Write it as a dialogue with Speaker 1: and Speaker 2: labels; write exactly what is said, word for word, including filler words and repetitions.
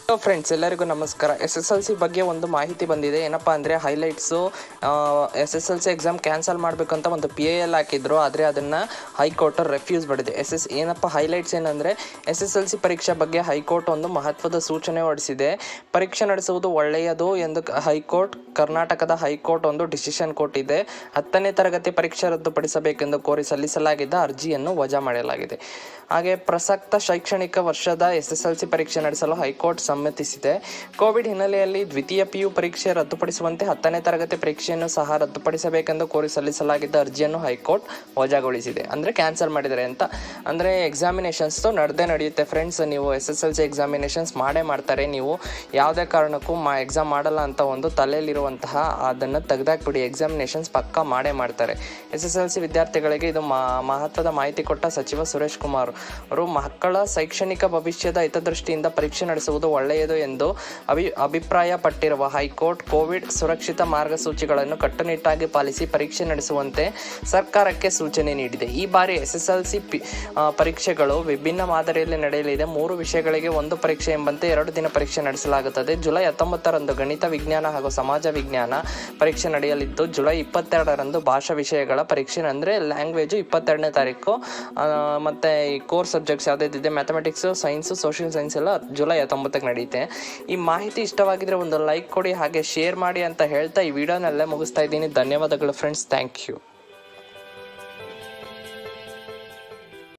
Speaker 1: Friends ಎಲ್ಲರಿಗೂ ನಮಸ್ಕಾರ. S S L C ಬಗ್ಗೆ ಒಂದು ಮಾಹಿತಿ ಬಂದಿದೆ. ಏನಪ್ಪ ಅಂದರೆ highlights S S L C exam cancel ಮಾಡಬೇಕಂತ ಒಂದು ಪಿ ಎ ಎಲ್ ಹಾಕಿದ್ರು, ಆದರೆ ಅದನ್ನು ಹೈಕೋರ್ಟ್ ರೆಫ್ಯೂಸ್ ಮಾಡಿದೆ. ಎಸ್ ಎಸ್ ಏನಪ್ಪ ಹೈಲೈಟ್ಸ್ ಏನಂದರೆ ಎಸ್ ಎಸ್ ಎಲ್ ಸಿ ಪರೀಕ್ಷೆ ಬಗ್ಗೆ ಹೈಕೋರ್ಟ್ ಒಂದು ಮಹತ್ವದ ಸೂಚನೆ ಹೊರಡಿಸಿದೆ. ಪರೀಕ್ಷೆ ನಡೆಸುವುದು ಒಳ್ಳೆಯದು ಎಂದು ಹೈಕೋರ್ಟ್ ಕರ್ನಾಟಕದ ಹೈಕೋರ್ಟ್ ಒಂದು ಡಿಸಿಷನ್ ಕೊಟ್ಟಿದೆ. ಹತ್ತನೇ ತರಗತಿ ಪರೀಕ್ಷೆ ರದ್ದುಪಡಿಸಬೇಕೆಂದು ಕೋರಿ ಸಲ್ಲಿಸಲಾಗಿದ್ದ ಅರ್ಜಿಯನ್ನು ವಜಾ ಮಾಡಲಾಗಿದೆ. ಹಾಗೆ ಪ್ರಸಕ್ತ ಶೈಕ್ಷಣಿಕ ವರ್ಷದ ಎಸ್ ಎಸ್ ಎಲ್ ಸಿ ಪರೀಕ್ಷೆ ನಡೆಸಲು ಹೈಕೋರ್ಟ್ ಸಮ್ಮತಿಸಿದೆ. ಕೋವಿಡ್ ಹಿನ್ನೆಲೆಯಲ್ಲಿ ದ್ವಿತೀಯ ಪಿಯು ಪರೀಕ್ಷೆ ರದ್ದುಪಡಿಸುವಂತೆ ಹತ್ತನೇ ತರಗತಿ ಪರೀಕ್ಷೆಯನ್ನು ಸಹ ರದ್ದುಪಡಿಸಬೇಕೆಂದು ಕೋರಿ ಸಲ್ಲಿಸಲಾಗಿದ್ದ ಅರ್ಜಿಯನ್ನು ಹೈಕೋರ್ಟ್ ವಜಾಗೊಳಿಸಿದೆ. ಅಂದರೆ ಕ್ಯಾನ್ಸಲ್ ಮಾಡಿದ್ದಾರೆ ಅಂತ. ಅಂದರೆ ಎಕ್ಸಾಮಿನೇಷನ್ಸ್ ನಡೆದೇ ನಡೆಯುತ್ತೆ ಫ್ರೆಂಡ್ಸ್. ನೀವು S S L C examinations ಮಾಡೇ ಮಾಡ್ತಾರೆ. ನೀವು ಯಾವುದೇ ಕಾರಣಕ್ಕೂ ಮಾ ಎಕ್ಸಾಮ್ ಮಾಡಲ್ಲ ಅಂತ ಒಂದು ತಲೆಯಲ್ಲಿರುವಂತಹ ಅದನ್ನು ತೆಗೆದಾಕ್ಬಿಡಿ. ಎಕ್ಸಾಮಿನೇಷನ್ಸ್ ಪಕ್ಕ ಮಾಡೇ ಮಾಡ್ತಾರೆ. ಎಸ್ ಎಸ್ ಎಲ್ ಸಿ ವಿದ್ಯಾರ್ಥಿಗಳಿಗೆ ಇದು ಮಹತ್ವದ ಮಾಹಿತಿ ಕೊಟ್ಟ ಸಚಿವ ಸುರೇಶ್ ಕುಮಾರ್ ಅವರು ಮಕ್ಕಳ ಶೈಕ್ಷಣಿಕ ಭವಿಷ್ಯದ ಹಿತದೃಷ್ಟಿಯಿಂದ ಪರೀಕ್ಷೆ ನಡೆಸುವುದು ಒಳ್ಳೆಯದು ಎಂದು ಅಭಿ ಅಭಿಪ್ರಾಯಪಟ್ಟಿರುವ ಹೈಕೋರ್ಟ್ ಕೋವಿಡ್ ಸುರಕ್ಷಿತ ಮಾರ್ಗಸೂಚಿಗಳನ್ನು ಕಟ್ಟುನಿಟ್ಟಾಗಿ ಪಾಲಿಸಿ ಪರೀಕ್ಷೆ ನಡೆಸುವಂತೆ ಸರ್ಕಾರಕ್ಕೆ ಸೂಚನೆ ನೀಡಿದೆ. ಈ ಬಾರಿ ಎಸ್ ಎಸ್ ಎಲ್ ಸಿ ಪರೀಕ್ಷೆಗಳು ವಿಭಿನ್ನ ಮಾದರಿಯಲ್ಲಿ ನಡೆಯಲಿದೆ. ಮೂರು ವಿಷಯಗಳಿಗೆ ಒಂದು ಪರೀಕ್ಷೆ ಎಂಬಂತೆ ಎರಡು ದಿನ ಪರೀಕ್ಷೆ ನಡೆಸಲಾಗುತ್ತದೆ. ಜುಲೈ ಹತ್ತೊಂಬತ್ತರಂದು ಗಣಿತ ವಿಜ್ಞಾನ ಹಾಗೂ ಸಮಾಜ ವಿಜ್ಞಾನ ಪರೀಕ್ಷೆ ನಡೆಯಲಿದ್ದು, ಜುಲೈ ಇಪ್ಪತ್ತೆರಡರಂದು ಭಾಷಾ ವಿಷಯಗಳ ಪರೀಕ್ಷೆ ಅಂದರೆ ಲ್ಯಾಂಗ್ವೇಜು ಇಪ್ಪತ್ತೆರಡನೇ ತಾರೀಕು ಮತ್ತು ಈ ಕೋರ್ ಸಬ್ಜೆಕ್ಟ್ಸ್ ಯಾವುದಿದೆ ಮ್ಯಾಥಮೆಟಿಕ್ಸು, ಸೈನ್ಸು, ಸೋಷಿಯಲ್ ಸೈನ್ಸ್ ಎಲ್ಲ ಜುಲೈ ಹತ್ತೊಂಬತ್ತಕ್ಕೆ ನಡೆಯುತ್ತೆ. ಈ ಮಾಹಿತಿ ಇಷ್ಟವಾಗಿದ್ರೆ ಒಂದು ಲೈಕ್ ಕೊಡಿ, ಹಾಗೆ ಶೇರ್ ಮಾಡಿ ಅಂತ ಹೇಳ್ತಾ ಈ ವಿಡಿಯೋನೆಲ್ಲ ಮುಗಿಸ್ತಾ ಇದ್ದೀನಿ. ಧನ್ಯವಾದಗಳು ಫ್ರೆಂಡ್ಸ್. Thank you.